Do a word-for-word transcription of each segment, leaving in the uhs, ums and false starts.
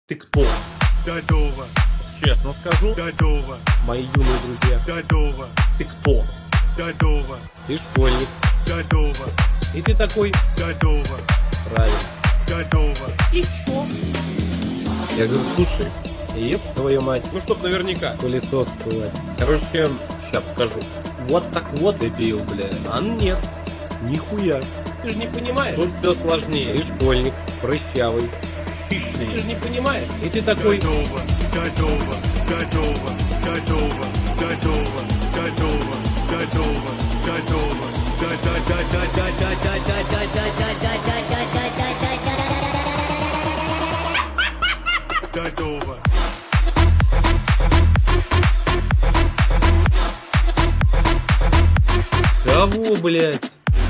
Ты кто? Готово. Честно скажу, Готово. мои юные друзья. Готово. Ты кто? Готово. Ты школьник. Готово. И ты такой, Готово. правильно. Готово. И чё? Я говорю, слушай, еб твою мать, ну чтоб наверняка пылесос ссылать. Короче, сейчас покажу. Вот так вот, дебил, бля. А нет, нихуя. Ты же не понимаешь, тут все сложнее. Ты школьник, прыщавый, хищный. Ты же не понимаешь. И ты такой... Готово. Готово. Готово. Готово. Готово. Готово. Готово. Готово. Готово. Кого, блядь?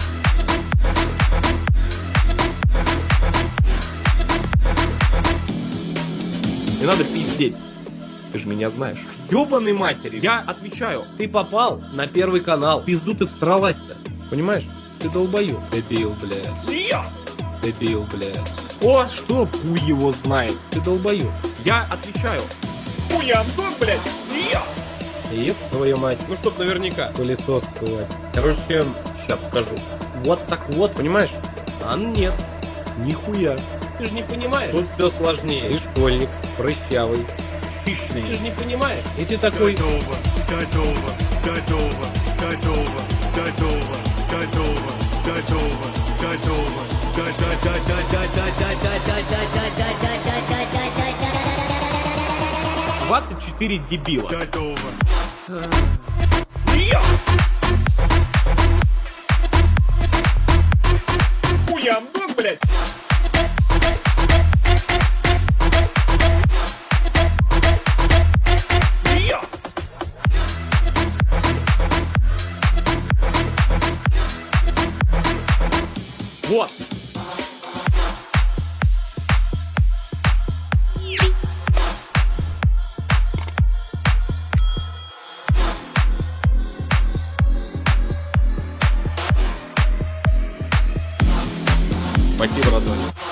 Не надо пиздеть. Ты же меня знаешь. Ёбаный матери. Я отвечаю. Ты попал на Первый канал. Пизду ты всралась-то. Понимаешь? Ты долбоёб. Дебил, блядь. Я. Дебил, блядь. О, что хуй его знает. Ты долбоёб. Я отвечаю. Хуямдон, блядь. Я. Еб твою мать. Ну чтоб наверняка пылесос ссылать. Короче, сейчас покажу. Вот так вот, понимаешь? А нет, нихуя. Ты же не понимаешь. Тут все сложнее. Ты школьник, прыщавый, хищный. Ты же не понимаешь. И ты такой... Готово. Готово. Готово. Готово. Готово. Готово. Готово. Готово. двадцать четыре дебила. Готово. Я! Хуямдон, блядь. Я. Вот. Спасибо, родной.